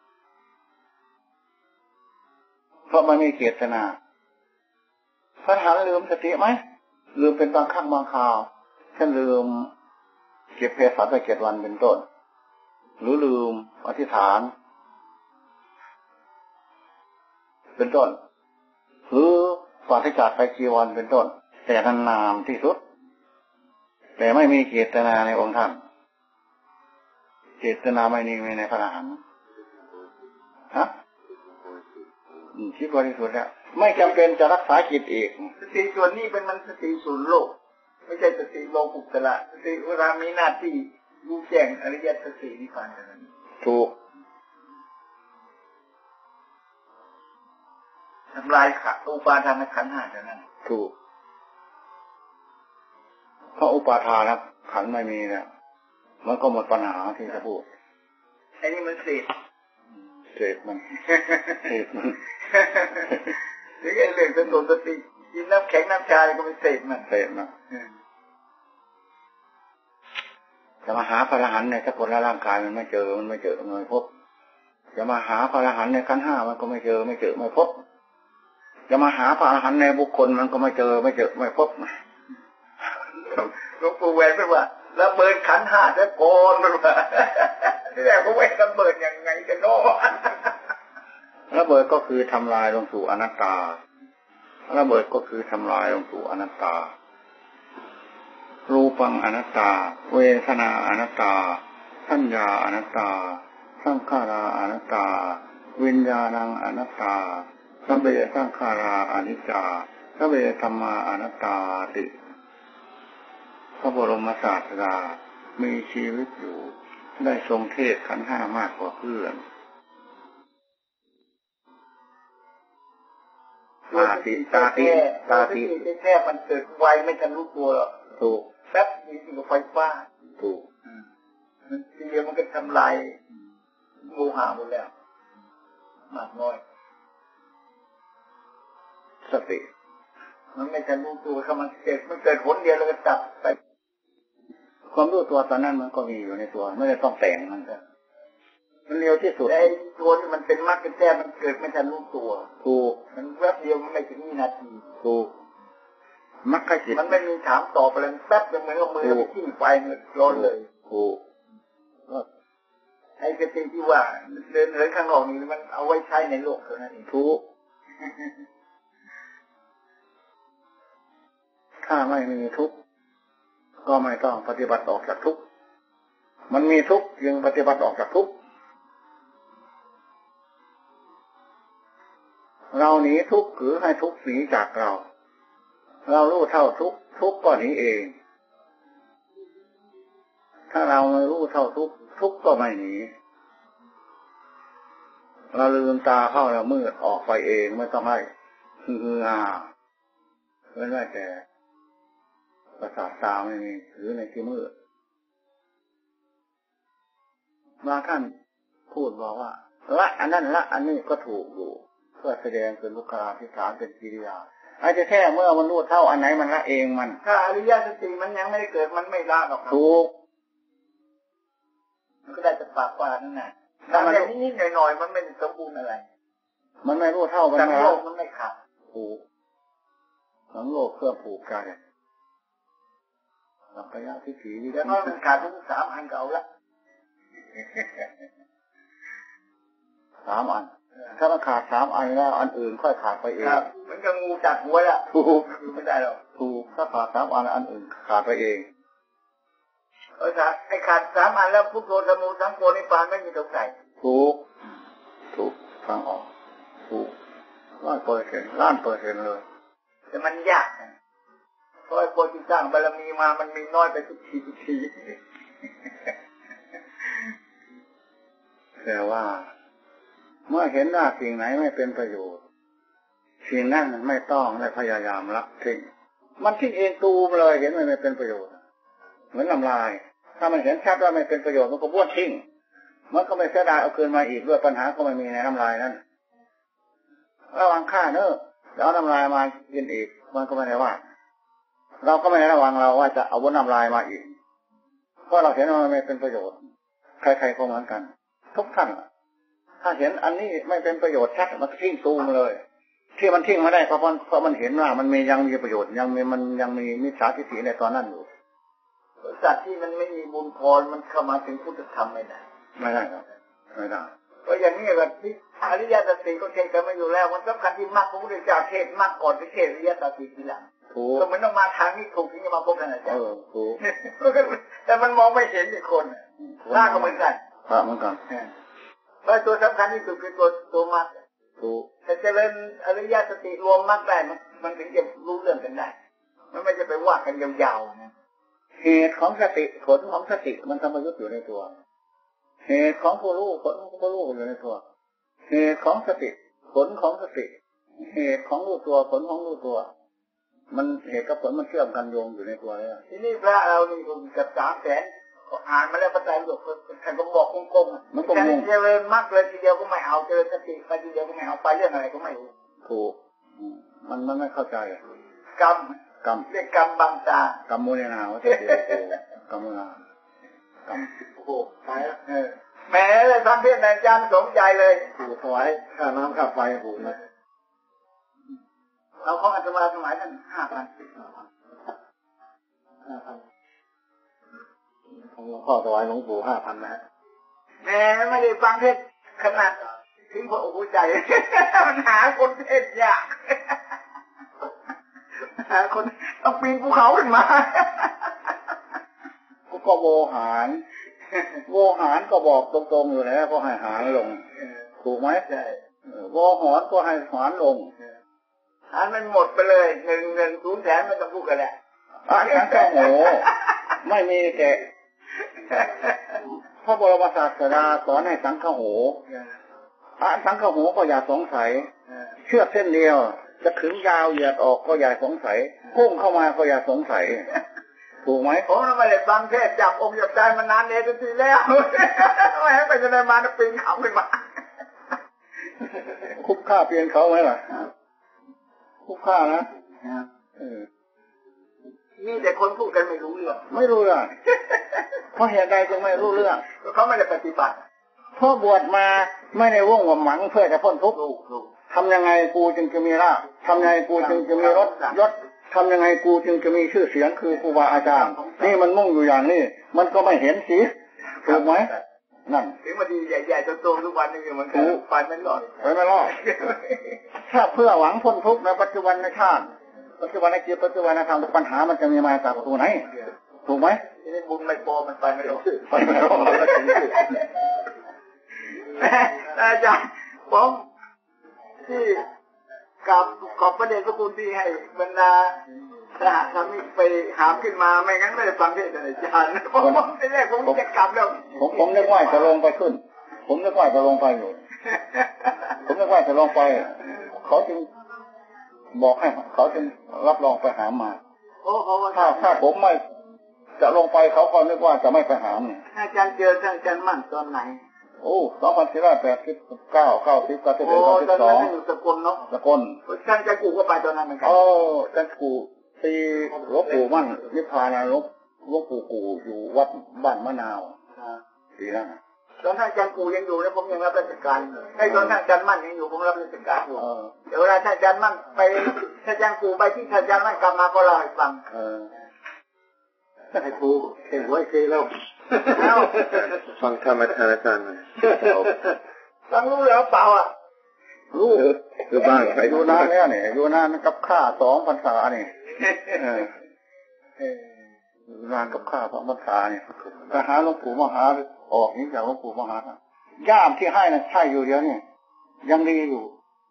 เพราะมันมีเจตนาพระอรหันต์ลืมสติไหมลืมเป็นบางครั้งบางคราวเช่นลืมเก็บเพศสัตว์ไปเจ็ดวันเป็นต้นหรือลืมอธิษฐานเป็นต้นหรือปราศจากไปจีวรเป็นต้นแต่นานๆที่สุดแต่ไม่มีเจตนาในองค์ท่านเจตนาไม่มีในพระอรหันต์ฮะคิดบริสุทธิ์แล้วไม่จำเป็นจะรักษาจิตอีกสติส่วนนี้เป็นมันสติส่วนโลกไม่ใช่สติโลกุตระสติเวลามีหน้าที่รู้แจ้งอริยสัจสี่นิพพานนั้นถูกทำลายขันธ์อุปาทานขันธ์ห้าเท่านั้นถูกเพราะอุปาทานขันธ์ไม่มีเนี่ยมันก็หมดปัญหาที่จะพูดไอ้นี่มันเศษเศษมันเศษมันหรือไอ้เรื่องสติสติกินน้ำแข็งน้ำชาก็เป็นเศษมันเศษมันจะมาหาพระอรหันต์ในสกุลร่างกายมันไม่เจอมันไม่เจอไม่พบจะมาหาพระอรหันต์ในขันธ์ห้ามันก็ไม่เจอไม่เจอไม่พบจะมาหาพระอรหันต์ในบุคคลมันก็ไม่เจอไม่เจอไม่พบหลวงปู่แหวนเป็นว่าระเบิดขันธ์ห้าจะโกนเป็นว่าที่แรกเขาไว้ระเบิดยังไงกันเนาะระเบิดก็คือทำลายลงสู่อนัตตาระเบิดก็คือทำลายลงสู่อนัตตารูปังอนัตตาเวทนาอนัตตาสัญญาอนัตตาสังขาราอนัตตาวิญญาณังอนัตตาสัพเพสังขาราอนิจจาสัพเพธัมมาอนัตตาติพระบรมศาสดามีชีวิตอยู่ได้ทรงเทศขันธ์ห้ามากกว่าเพื่อนตาติตาติตาติแค่มันเกิดไวไม่ทันรู้ตัวหรอกถูกแป๊บนี้ก็ไฟฟ้าถูกมันทีเดียวมันก็ทำลายโมหะหมดแล้วมากน้อยสติมันไม่ทันรู้ตัวถ้ามันเกิดมันเกิดผลเดียวแล้วก็จับไปความรู้ตัวตอนนั้นมันก็มีอยู่ในตัวไม่ได้ต้องแต่งมันก็มันเร็วที่สุดไอ้ตัวที่มันเป็นมรรคแท้มันเกิดไม่ทันรู้ตัวถูกมันแวบเดียวมันไม่ถึงวินาทีถูกมรรคจิตมันไม่มีถามตอบอะไรแป๊บเดียวเหมือนกับมือมันทิ้งไฟมันร้อนเลยถูกไอ้สติที่ว่าเดินเหินข้างนอกนี่มันเอาไว้ใช้ในโลกเท่านั้นเองถูกถ้าไม่มีทุกข์ก็ไม่ต้องปฏิบัติออกจากทุกข์มันมีทุกข์จึงปฏิบัติออกจากทุกข์เราหนีทุกข์หรือให้ทุกข์หนีจากเราเรารู้เท่าทุกข์ทุกข์ก็หนีเองถ้าเราไม่รู้เท่าทุกข์ทุกข์ก็ไม่หนีเราลืมตาเข้าแล้วมืดออกไปเองไม่ต้องให้ฮือฮาเว้นไว้แต่ประสาทตาไม่มีหรือในที่มืดบางท่านพูดบอกว่าละอันนั้นละอันนี้ก็ถูกอยู่เพื่อแสดงเป็นลูกคาที่ฐานเป็นกิริยาอาจจะแค่เมื่อมันรู้เท่าอันไหนมันละเองมันถ้าอริยสติมันยังไม่ได้เกิดมันไม่ละหรอกถูกมันก็ได้แต่ปากว่านั่นแหละแต่อย่างนิดๆหน่อยๆมันไม่สมบูรณ์อะไรมันไม่รู้เท่ามันสังโลกมันไม่ขาดถูกสังโลกเครื่องผูกใจสัพพยะทิฏฐิวิแล้วมันขาดทั้งสามอันเก่าละสามอันถ้ามันขาดสามอันแล้วอันอื่นค่อยขาดไปเองมันก็งูจัดหัวละถูกไม่ได้หรอกถูกถ้าขาดสามอันอันอื่นขาดไปเองเออขาดไอ้ขาดสามอันแล้วพุทโธธรรมสังโฆนิพพานไม่มีตกใจถูกถูกฟังออกถูกล้านเปอร์เซ็นต์ล้านเปอร์เซ็นต์เลยแต่มันยากเพราะไอ้คนที่สร้างบารมีมามันมีน้อยไปทุกทีทุกทีแต่ว่าเมื่อเห็นว่าสิ่งไหนไม่เป็นประโยชน์สิ่งนั้นไม่ต้องและพยายามละทิ้งมันทิ้งเองตูมเลยเห็นมันไม่เป็นประโยชน์เหมือนน้ำลายถ้ามันเห็นชัดว่าไม่เป็นประโยชน์มันก็บ้วนทิ้งมันก็ไม่เสียดายเอาคืนมาอีกด้วยปัญหาก็ไม่มีในน้ำลายนั้นระวังค่าเนอะแล้วน้ำลายมากินอีกมันก็ไม่ได้ว่าเราก็ไม่ได้ระวังเราว่าจะเอาวนน้ำลายมาอีกเพราะเราเห็นว่ามันไม่เป็นประโยชน์ใครๆก็เหมือนกันทุกท่านถ้าเห็นอันนี้ไม่เป็นประโยชน์ชัดมันทิ้งตูมเลยที่มันทิ้งมาได้เพราะเพราะมันเห็นว่ามันมียังมีประโยชน์ยังมีมันยังมีมิจฉาทิฏฐิในตอนนั้นอยู่สัตว์ที่มันไม่มีบุญพรมันเข้ามาถึงพุทธธรรมไม่ได้ไม่ได้ครับไม่ได้เพราะอย่างนี้แบบที่อริยสัจสี่ก็เทศกันมาอยู่แล้วมันสำคัญที่มรรคพระพุทธเจ้าเทศมรรคก่อนที่เทศอริยสัจสี่ทีหลังถูกก็มันต้องมาทางนี้ถูกถึงจะมาพบกันอาจารย์เออถูกแต่มันมองไม่เห็นอีกคนหน้าก็เหมือนกันพระเหมือนกันเพราะตัวสำคัญที่สุดคือตัวตัวมรรคถูกแต่เจริญอริยสัจสี่รวมมรรคได้มันมันถึงจะรู้เรื่องกันได้มันไม่จะไปว่ากันยาวๆนะเหตุของสติผลของสติมันธรรมยุทธ์อยู่ในตัวเหตุของผู้รู้ผลของผู้รู้อยู่ในตัวเหตุของสติผลของสติเหตุของรู้ตัวผลของรู้ตัวมันเหตุกับผลมันเชื่อมกันโยงอยู่ในตัวเลยที่นี่พระเรานี่ผมกับสามแสนอ่านมาแล้วพระไตรปิฎกท่านก็บอกกลมๆมันก็งงเจริญมรรคเลยทีเดียวก็ไม่เอาเจริญสติไปทีเดียวก็ไม่เอาไปเรื่องอะไรก็ไม่รู้ถูกมันมันไม่เข้าใจกรรมกรรมเรียกกรรมบังตากรรมโมเนนาวะเดียวกรรมโมนากรรมโอ้โหตายแล้วแหมเลยทำเพี้ยนอาจารย์สมใจเลยถูกถวายค่าน้ำค่าไฟถูกไหมเอาของอาตมาสมัยท่านห้าพันห้าพันของหลวงพ่อถวายหลวงปู่ห้าพันนะแหมไม่ได้ฟังเทศขนาดทิ้งพระโอ้โหใจมันหาคนเทศยากหาคนต้องปีนภูเขาขึ้นมาก็โวหารโวหารก็บอกตรงๆอยู่แล้วก็ให้หารลงถูกไหมใช่โวหารก็ให้หารลงหารมันหมดไปเลยหนึ่งหนึ่งศูนย์แสนมันจะพูดกันแหละอ่านสังฆโหไม่มีแต่พระบรมศาสดาสอนให้สังฆโหอ่านสังฆโหก็อย่าสงสัยเชือกเส้นเดียวจะขึงยาวเหยียดออกก็อย่าสงสัยพุ่งเข้ามาก็อย่าสงสัยถูกไหมผมไม่ได้ฟังเทศจับองค์จับใจมานานเลยทีแล้วไม่ให้ไปจะได้มาปีนเขาขึ้นมาคุกค่าเปลี่ยนเขาไหมล่ะคุกค่านะมีแต่คนพูดกันไม่รู้เรื่องไม่รู้เรื่องเพราะเหตุใดจึงไม่รู้เรื่องเขาไม่ได้ปฏิบัติเพราะบวชมาไม่ได้ว่องหวังเพื่อจะพ้นทุกข์ทำยังไงกูจึงจะมีลาภทำยังไงกูจึงจะมีรสยศทำยังไงกูจึงจะมีชื่อเสียงคือครูบาอาจารย์นี่มันมุ่งอยู่อย่างนี้มันก็ไม่เห็นสิถูกไหมนั่นถึงมาดีใหญ่ๆโตๆทุกวันนี้มันก็ไปไม่รอดไปไม่รอดถ้าเพื่อหวังพ้นทุกข์ในปัจจุบันในชาติปัจจุบันในจิตปัจจุบันในธรรมปัญหามันจะมีมาจากประตูไหนถูกไหมทีนี้บุญไม่พอมันไปไม่รอดไปไม่รอดอาจารย์ผมที่กับขอบประเด็นพระคุณที่ให้บรรดาทหารทำนี้ไปหาขึ้นมาไม่งั้นไม่ได้ฟังเทศน์อาจารย์ผมไม่ได้ผมจะกลับแล้วผมผมนึกว่าจะลงไปขึ้นผมนึกว่าจะลงไปอยู่ผมนึกว่าจะลงไปเขาจึงบอกให้เขาจึงรับรองไปหามาถ้าถ้าผมไม่จะลงไปเขาก็นึกว่าจะไม่ไปหาเนี่ยอาจารย์เจอท่านอาจารย์มั่นตอนไหนโอ้สองพันสี่ร้อยแปดสิบเก้าเก้าสิบเก้าสิบเอ็ดเก้าสิบสองอยู่สกลเนาะสกลท่านอาจารย์กูก็ไปตอนนั้นเหมือนกันโอ้อาจารย์กูตีหลวงปู่มั่นนิพพานาหลวงหลวงปู่กูอยู่วัดบ้านมะนาวดีนะตอนท่านอาจารย์กูยังอยู่แล้วผมยังรับราชการไอ้ตอนท่านอาจารย์มั่นยังอยู่ผมรับราชการอยู่เดี๋ยวเวลาท่านอาจารย์มั่นไปท่านอาจารย์กูไปที่ท่านอาจารย์มั่นกลับมาก็เล่าให้ฟังให้ครูเห็นไว้เคยแล้วฟังธรรมทานอาจารย์หน่อยฟังรู้แล้วเปล่าอ่ะรู้คือบ้างไปดูนานแล้วเนี่ยดูนานกับข้าสองพรรษาเนี่ยดูนานกับข้าสองพรรษาเนี่ยไปหาหลวงปู่มหาออกนี้จากหลวงปู่มหาย่ามที่ให้น่ะใช่อยู่เดียวนี่ยังดีอยู่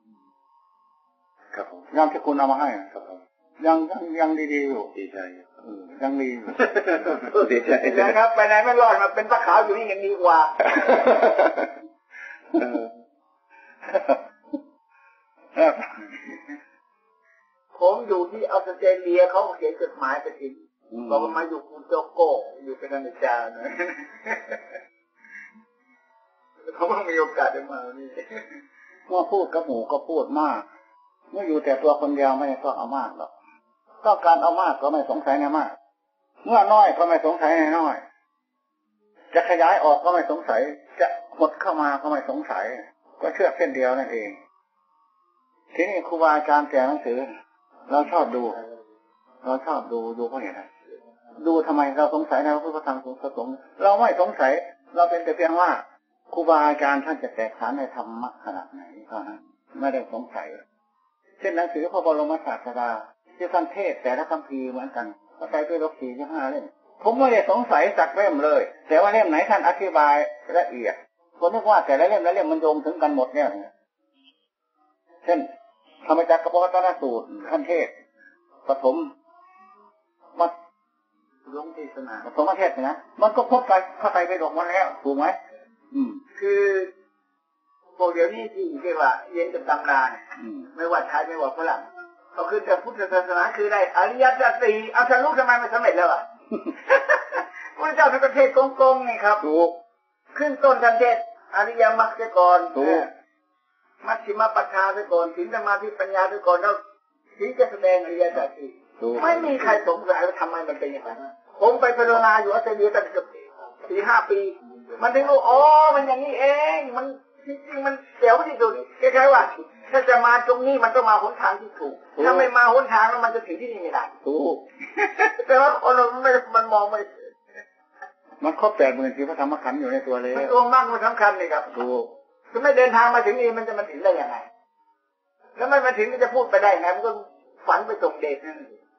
ครับผมย่ามที่คุณเอามาให้ครับผมยังยังยังดีๆอยู่ดีใจยังดีดีใจนะครับไปไหนไม่รอดมาเป็นพระขาวอยู่นี่ยังดีกว่าผมอยู่ที่ออสเตรเลียเขาเขียนจดหมายไปถึงบอกว่ามาอยู่คุณโจโก้อยู่เป็นอาจารย์นะเขาไม่มีโอกาสได้มานี่เมื่อพูดกับหมูก็พูดมากเมื่ออยู่แต่ตัวคนเดียวไม่ต้องเอามากหรอกต้องการเอามากก็ไม่สงสัยในมากเมื่อน้อยก็ไม่สงสัยในน้อยจะขยายออกก็ไม่สงสัยจะหดเข้ามาก็ไม่สงสัยก็เชื่อเส้นเดียวนั่นเองทีนี้ครูบาอาจารย์แต่หนังสือเราชอบดูเราชอบดูดูเพราะเหตุอะไรดูทำไมเราสงสัยในพระพุทธธรรมสงฆ์เราไม่สงสัยเราเป็นแต่เพียงว่าครูบาอาจารย์ท่านจะแตกฉานในธรรมะขนาดไหนเท่านั้นไม่ได้สงสัยเช่นหนังสือพระบรมศาสดาที่ท่านเทศแต่ละคัมภีร์เหมือนกันก็ใช้ด้วยลบสี่สิบห้าเล่มผมไม่ได้สงสัยสักเล่มเลยแต่ว่าเล่มไหนท่านอธิบายละเอียดผมนึกว่าแต่ละเล่มละเล่มมันโยงถึงกันหมดเนี่ยเช่นธรรมจักรกับปวัตตนสูตรท่านเทศปฐมมัดลงเทศนาปฐมเทศนะมันก็พบไปเข้าไปไปดอกมันแล้วถูกไหมอืมคือพวกเดี๋ยวนี้ที่เรียกว่าเรียนกับตำราเนี่ยไม่ว่าไทยไม่ว่าฝรั่งก็คือแต่พุทธศาสนาคือได้อริยสัจสี่เอาฉันรู้ทำไมไม่สำเร็จแล้วอ่ะพระเจ้าเป็นประเทศโกงๆไงครับถูกขึ้นต้นทันเทศอริยมรรคก่อนถูกมัชฌิมปัฏฐานก่อนศีลสมาธิปัญญาก่อนแล้วถึงจะแสดงอริยสัจสี่ไม่มีใครสงสัยว่าทำไมมันเป็นอย่างนั้นผมไปภาวนาอยู่ออสเตรเลียตั้งเกือบสี่ห้าปีมันถึงรู้อ๋อมันอย่างนี้เองมันจริงๆมันเสียวที่สุดคล้ายๆว่าถ้าจะมาตรงนี้มันต้องมาหนทางที่ถูกถ้าไม่มาหนทางแล้วมันจะถึงที่นี่ไม่ได้ถูกแต่ว่าคนเราไม่มันมองไม่มันครบแปดหมื่นสี่พระธรรมขันธ์อยู่ในตัวเลยมันตัวมากมันสำคัญเลยครับถูกถ้าไม่เดินทางมาถึงนี่มันจะมาถึงได้ยังไงแล้วไม่มาถึงมันจะพูดไปได้ไงมันก็ฝันไปส่งเดชนั่น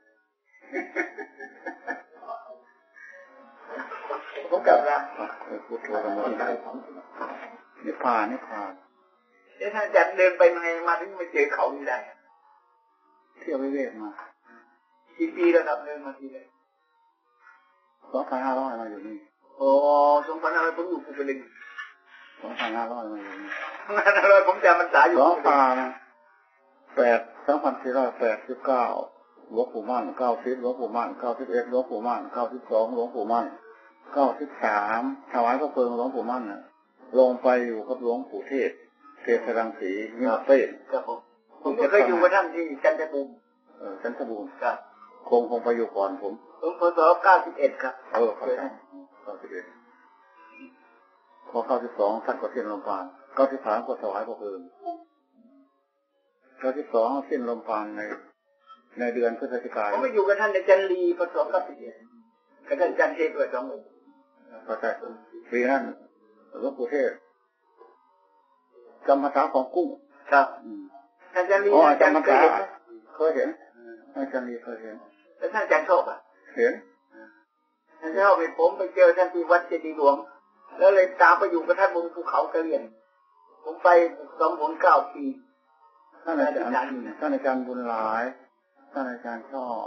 ผมกลับแล้วพูดโทรกันมานิพพานนิพพานเดี๋ยวท่านจัดเดินไปยังไงมาถึงไม่เจอเขาไม่ได้เที่ยววิเวกมากี่ปีแล้วครับเดินมาทีเลยสองพันห้าร้อยมาอยู่นี่โอ้สองพันห้าร้อยผมอยู่ภูกระดึงสองพันห้าร้อยมาอยู่นี่สองพันห้าร้อยผมจำมันสายอยู่สองพันแปดสองพันสี่ร้อยแปดสิบเก้าหลวงปู่มั่นเก้าสิบหลวงปู่มั่นเก้าสิบเอ็ดหลวงปู่มั่นเก้าสิบสองหลวงปู่มั่นเก้าสิบสามถวายพระเพลิงหลวงปู่มั่นน่ะลงไปอยู่กับหลวงปู่เทศเทศรังสีมีเต้ครับผมผมก็เคยอยู่กับท่านที่จันทบุรีเออจันทบุรีครับคงคงไปอยู่ก่อนผมผมพศเก้าสิบเอ็ดครับเออครับเก้าสิบเอ็ดพอเก้าสิบสองท่านก็สิ้นลมปราณเก้าสิบสามก็ถวายพระเพลิงเก้าสิบสองสิ้นลมปราณในในเดือนพฤศจิกายนผมไปอยู่กับท่านในจันรีพศเก้าสิบเอ็ดกับท่านจันเทพด้วยสององค์พระแต่ปีนั้นหลวงปู่เทศจำภาษาของกุ้งครับท่านจันรีจำภาษาเคยเห็นท่านจันรีเคยเห็นแล้วท่านจันโชคอ่ะเห็นแล้วไปผมไปเจอท่านที่วัดเจดีย์หลวงแล้วเลยตามไปอยู่กับท่านบนภูเขากระเรียนผมไปสองผลเก้าปีท่านอาจารย์ท่านอาจารย์บุญหลายท่านอาจารย์ชอบ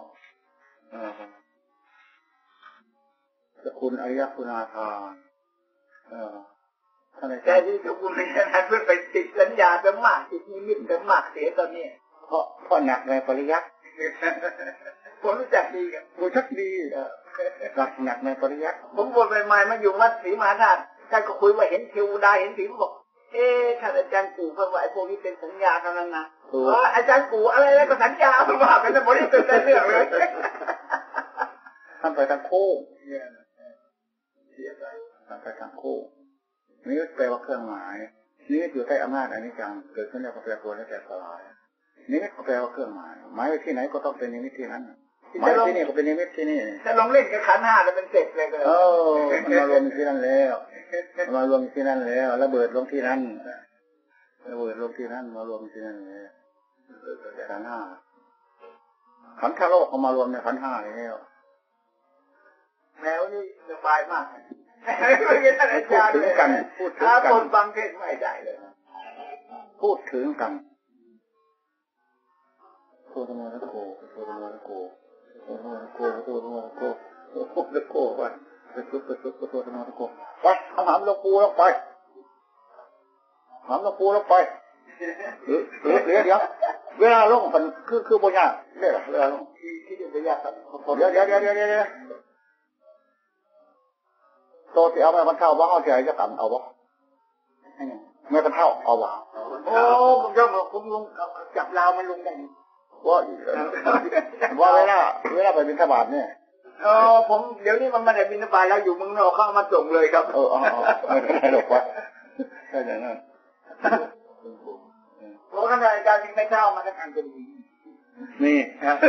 สกุลอริยคุณาทานท่านอาจารย์ที่สกุลอริยคุณาทานเพื่อไปติดสัญญาจะมากติดนิมิตจะมากเสียตอนนี้เพราะเพราะหนักในปริยัติผมรู้จักดีกันรู้จักดีหนักหนักในปริยัติผมบวชใหม่ๆมาอยู่วัดศรีมหาธาตุท่านก็คุยว่าเห็นเทวดาเห็นผีบอกเอ๊ะท่านอาจารย์ปู่เพิ่งว่าไอ้พวกนี้เป็นสัญญาเท่านั้นนะเอออาจารย์ปู่อะไรแล้วก็สัญญาเพิ่งว่าเป็นแต่บริสุทธิ์ได้เรื่องเลยท่านไปทางคู่ท่านไปทางคู่นี้แปลว่าเครื่องหมายนี้อยู่ใต้อำนาจอนิจจังเกิดขึ้นแล้วก็แปรปรวนแล้วแต่สลายนี้ก็แปลว่าเครื่องหมายหมายไว้ที่ไหนก็ต้องเป็นนิมิตที่นั้นหมายที่นี่ก็เป็นนิมิตที่นี่จะลงเล่นกับขันธ์ห้าแล้วเป็นเสร็จเลยก็เออมันมารวมที่นั่นแล้วมารวมที่นั่นแล้วระเบิดลงที่นั่นระเบิดลงที่นั่นมารวมที่นั่นแล้วขันธ์ห้าขันธ์โลกเขามารวมในขันธ์ห้าแล้วแมวนี่สบายมากพูดถึงกันพูดถึงกันฟังเทศไม่ได้เลยพูดถึงกันโทธโมนะโกโทธโมนะโกโทธโมนะโกโทธโมนะโกโทธโมนะโกไปไปซุบไปซุบโทธโมนะโกไปเอาหามหลวงปู่แล้วไปหามหลวงปู่แล้วไปหรือหรือเดี๋ยวเวลาลงมันคือคือปัญญาเนี่ยเวลาลงที่ที่จะปัญญาครับเดี๋ยวเดี๋ยวเดี๋ยวเดี๋ยวเดี๋ยวโตที่เอาไปมันเท่าว่าเอาใจจะต่ำเอาบ่ไม่กันเท่าเอาบ่โอ้ผมจะบอกผมลงจับลาวมันลงได้ว่าว่าเวลาเวลาไปบิณฑบาตเนี่ยเออผมเดี๋ยวนี้มันไม่ได้บิณฑบาตแล้วอยู่เมืองนอกเข้ามาส่งเลยครับเอออ๋อไม่ได้หรอกว่าใช่ไหมนั่นเพราะขณะอาจารย์จึงไม่เข้ามาทั้งอันเป็นนี่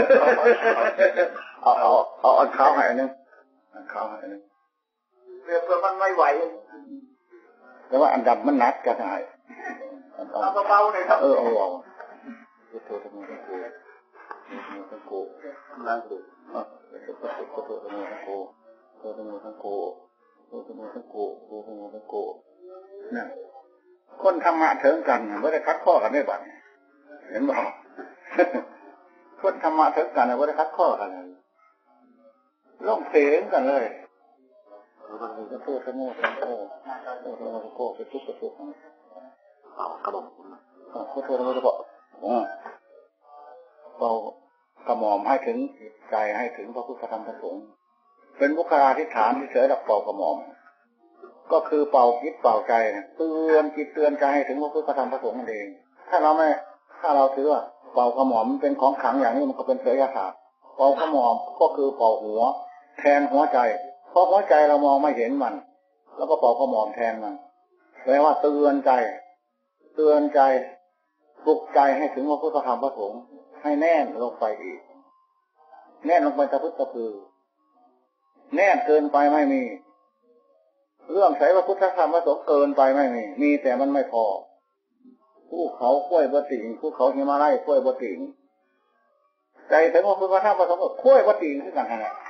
เอาเอาเอาเอาข้าวให้นึงข้าวให้นึงเพื่อเพื่อมันไม่ไหวแต่ว่าอันดับมันนัดกันหายเอาเบาๆหน่อยครับเออเอาเอาพุทโธธรรมสังโฆสังโฆนั่งดูอ่ะพุทโธธรรมสังโฆพุทโธธรรมสังโฆพุทโธธรรมสังโฆพุทโธธรรมสังโฆนั่นคนธรรมะเถิงกันไม่ได้คัดข้อกันได้บ้างเห็นบ่คนธรรมะเถิงกันไม่ได้คัดข้อกันล่องเสียงกันเลยมันมีพุทโธธรรมสังโฆพุทโธธรรมสังโฆไปทุกข์ไปทุกข์เอากระบอกพุทโธธรรมสังโฆเรากระหม่อมให้ถึงใจให้ถึงพระพุทธธรรมพระสงฆ์เป็นบุคลาธิฐานที่เฉยดับเป่ากระหม่อมก็คือเป่าจิตเป่าใจเตือนจิตเตือนใจให้ถึงพระพุทธธรรมพระสงฆ์นั่นเองถ้าเราไม่ถ้าเราถือว่าเป่ากระหม่อมเป็นของขลังอย่างนี้มันก็เป็นเสยศาสตร์เป่ากระหม่อมก็คือเป่าหัวแทนหัวใจเพราะหัวใจเรามองไม่เห็นมันแล้วก็เป่ากระหม่อมแทนมันแปลว่าเตือนใจเตือนใจปลุกใจให้ถึงพระพุทธธรรมพระสงฆ์ให้แน่นลงไปอีกแน่นลงไปตะพึดตะพือแน่นเกินไปไม่มีเรื่องใส่พระพุทธธรรมพระสงฆ์เกินไปไม่มีมีแต่มันไม่พอภูเขากล้วยบะติ่งภูเขาหิมาลัยกล้วยบะติ่งใจถึงพระพุทธธรรมพระสงฆ์กล้วยบะติ่งขึ้นกันนะ